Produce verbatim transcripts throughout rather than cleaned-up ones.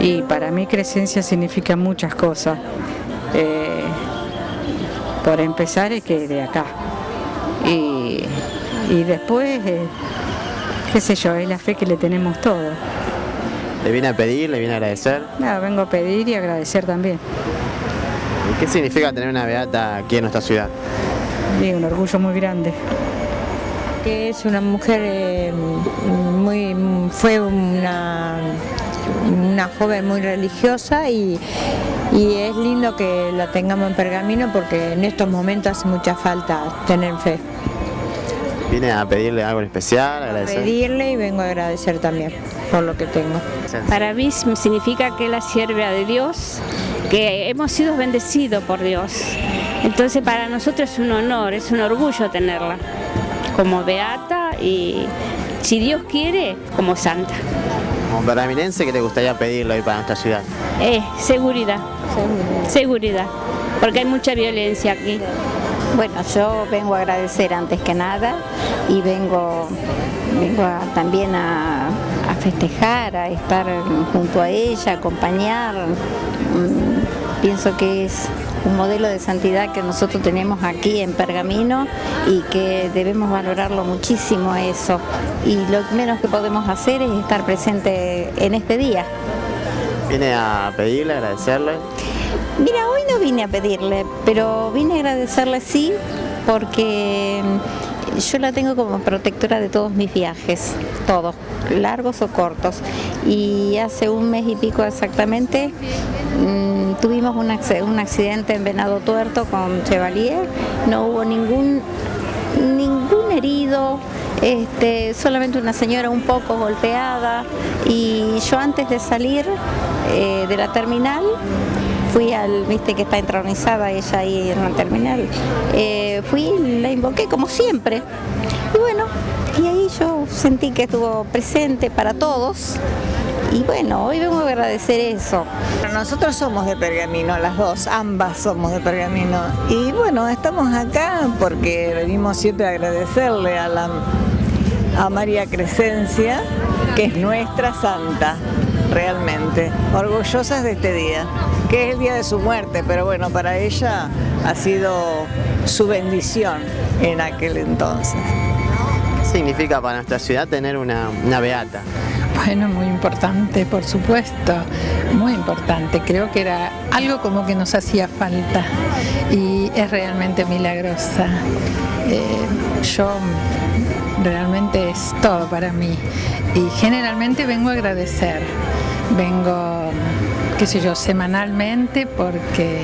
Y para mí Crescencia significa muchas cosas. Eh, por empezar es que de acá. Y, y después, eh, qué sé yo, es la fe que le tenemos todos. ¿Le viene a pedir, le viene a agradecer? No, vengo a pedir y agradecer también. ¿Y qué significa tener una beata aquí en nuestra ciudad? Y un orgullo muy grande. Que es una mujer eh, muy, fue una, una joven muy religiosa y, y es lindo que la tengamos en Pergamino porque en estos momentos hace mucha falta tener fe. ¿Viene a pedirle algo en especial? A Agradecer. pedirle y vengo a agradecer también por lo que tengo. Para mí significa que es la sierva de Dios, que hemos sido bendecidos por Dios. Entonces para nosotros es un honor, es un orgullo tenerla como beata y, si Dios quiere, como santa. Como pergaminense, ¿qué te gustaría pedirle hoy para nuestra ciudad? Eh, seguridad, seguridad, seguridad, porque hay mucha violencia aquí. Bueno, yo vengo a agradecer antes que nada y vengo, vengo a, también a, a festejar, a estar junto a ella, acompañar. Pienso que es un modelo de santidad que nosotros tenemos aquí en Pergamino y que debemos valorarlo muchísimo eso. Y lo menos que podemos hacer es estar presente en este día. ¿Viene a pedirle, agradecerle? Mira, hoy no vine a pedirle, pero vine a agradecerle sí, porque yo la tengo como protectora de todos mis viajes, todos, largos o cortos. Y hace un mes y pico exactamente mmm, tuvimos un, un accidente en Venado Tuerto con Chevalier, no hubo ningún, ningún herido. Este, solamente una señora un poco golpeada y yo antes de salir eh, de la terminal fui al, viste que está entronizada ella ahí en la terminal, eh, fui y la invoqué como siempre y bueno, y ahí yo sentí que estuvo presente para todos. Y bueno, hoy vengo a agradecer eso. Nosotros somos de Pergamino, las dos, ambas somos de Pergamino. Y bueno, estamos acá porque venimos siempre a agradecerle a, la, a María Crescencia, que es nuestra santa, realmente. Orgullosas de este día, que es el día de su muerte, pero bueno, para ella ha sido su bendición en aquel entonces. ¿Qué significa para nuestra ciudad tener una, una beata? Bueno, muy importante, por supuesto, muy importante. Creo que era algo como que nos hacía falta y es realmente milagrosa. Eh, yo realmente es todo para mí y generalmente vengo a agradecer, vengo, qué sé yo, semanalmente porque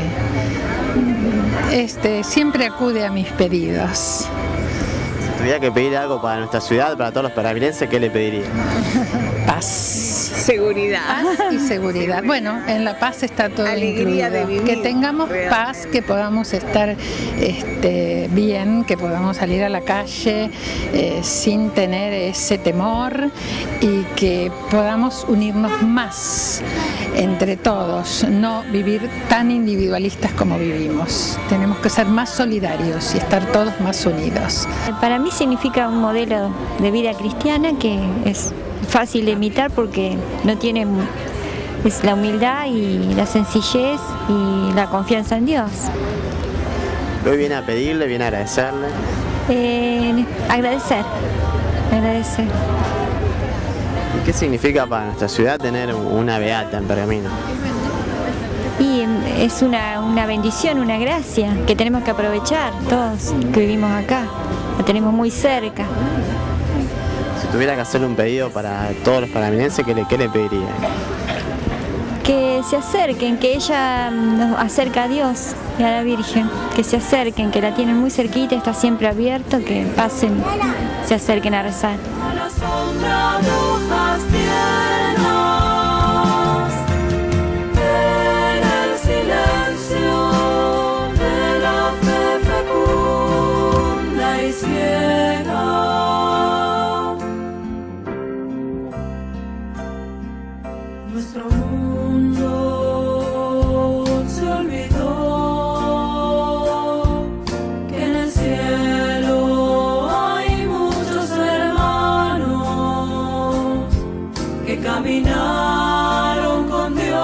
este, siempre acude a mis pedidos. Si tuviera que pedir algo para nuestra ciudad, para todos los pergaminenses, ¿qué le pediría? Paz. Seguridad. Paz y seguridad. Bueno, en la paz está todo Alegría incluido. de vivir, que tengamos realmente. Paz, que podamos estar este, bien, que podamos salir a la calle eh, sin tener ese temor y que podamos unirnos más entre todos, no vivir tan individualistas como vivimos. Tenemos que ser más solidarios y estar todos más unidos. Para mí significa un modelo de vida cristiana que es fácil de imitar porque no tiene es la humildad y la sencillez y la confianza en Dios. Hoy viene a pedirle, viene a agradecerle. Eh, agradecer, agradecer. ¿Y qué significa para nuestra ciudad tener una beata en Pergamino? Y es una, una bendición, una gracia que tenemos que aprovechar todos que vivimos acá, la tenemos muy cerca. Si tuviera que hacerle un pedido para todos los pergaminenses, ¿qué le, qué le pediría? Que se acerquen, que ella nos acerca a Dios y a la Virgen, que se acerquen, que la tienen muy cerquita, está siempre abierto, que pasen, se acerquen a rezar. Nuestro mundo se olvidó que en el cielo hay muchos hermanos que caminaron con Dios.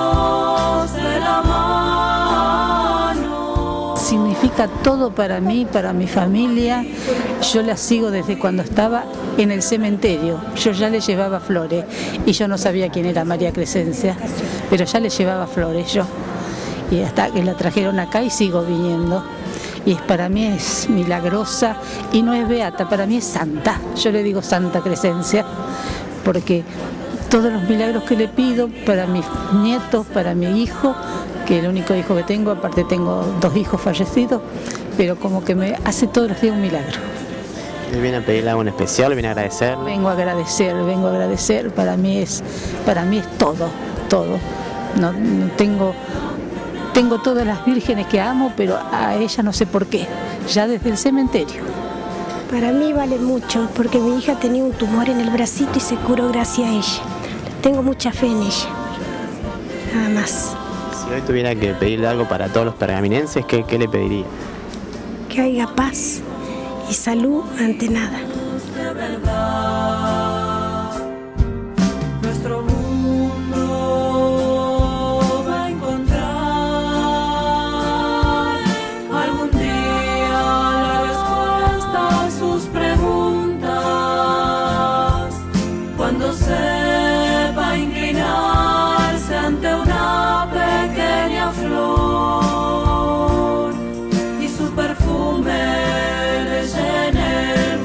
significa todo para mí, para mi familia. Yo la sigo desde cuando estaba en el cementerio. Yo ya le llevaba flores y yo no sabía quién era María Crescencia, pero ya le llevaba flores yo. Y hasta que la trajeron acá y sigo viniendo. Y para mí es milagrosa y no es beata, para mí es santa. Yo le digo Santa Crescencia, porque todos los milagros que le pido para mis nietos, para mi hijo, que es el único hijo que tengo, aparte tengo dos hijos fallecidos, pero como que me hace todos los días un milagro. ¿Y viene a pedirle algo en especial? ¿Viene a agradecerle? Vengo a agradecer, vengo a agradecer, para mí es, para mí es todo, todo. No, no tengo, tengo todas las vírgenes que amo, pero a ella no sé por qué, ya desde el cementerio. Para mí vale mucho, porque mi hija tenía un tumor en el bracito y se curó gracias a ella. Tengo mucha fe en ella, nada más. Si hoy tuviera que pedirle algo para todos los pergaminenses, ¿qué, qué le pediría? Que haya paz y salud ante nada. Nuestro mundo va a encontrar algún día la respuesta a sus preguntas, cuando sepa inclinarse ante una pequeña flor y su perfume le llene el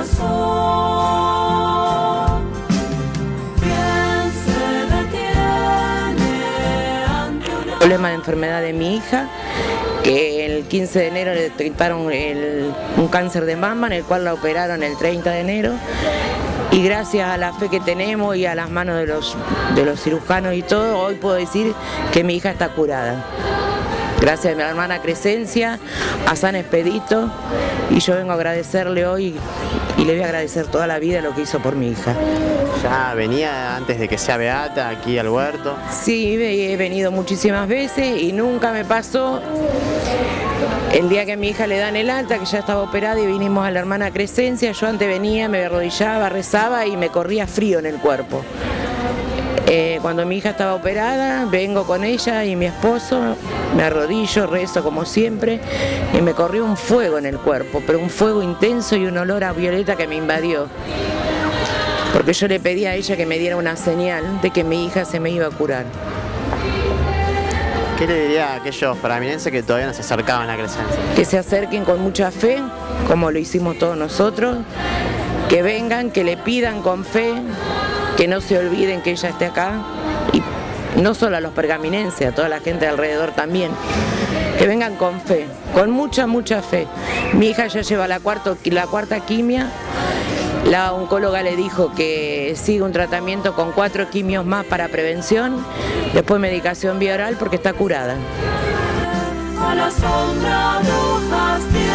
corazón. ¿Quién se detiene ante una... Problema de enfermedad de mi hija, que el quince de enero le detectaron el, un cáncer de mama, en el cual la operaron el treinta de enero, y gracias a la fe que tenemos y a las manos de los, de los cirujanos y todo, hoy puedo decir que mi hija está curada. Gracias a mi hermana Crescencia, a San Expedito, y yo vengo a agradecerle hoy y le voy a agradecer toda la vida lo que hizo por mi hija. ¿Ya venía antes de que sea beata aquí al huerto? Sí, he venido muchísimas veces y nunca me pasó el día que a mi hija le dan el alta, que ya estaba operada y vinimos a la hermana Crescencia. Yo antes venía, me arrodillaba, rezaba y me corría frío en el cuerpo. Eh, cuando mi hija estaba operada, vengo con ella y mi esposo, me arrodillo, rezo como siempre y me corrió un fuego en el cuerpo, pero un fuego intenso y un olor a violeta que me invadió. Porque yo le pedí a ella que me diera una señal de que mi hija se me iba a curar. ¿Qué le diría a aquellos pergaminenses que todavía no se acercaban a la Crescencia? Que se acerquen con mucha fe, como lo hicimos todos nosotros, que vengan, que le pidan con fe, que no se olviden que ella esté acá, y no solo a los pergaminenses, a toda la gente de alrededor también, que vengan con fe, con mucha, mucha fe. Mi hija ya lleva la, cuarto, la cuarta quimia, la oncóloga le dijo que sigue un tratamiento con cuatro quimios más para prevención, después medicación vía oral porque está curada. A la sombra de hojas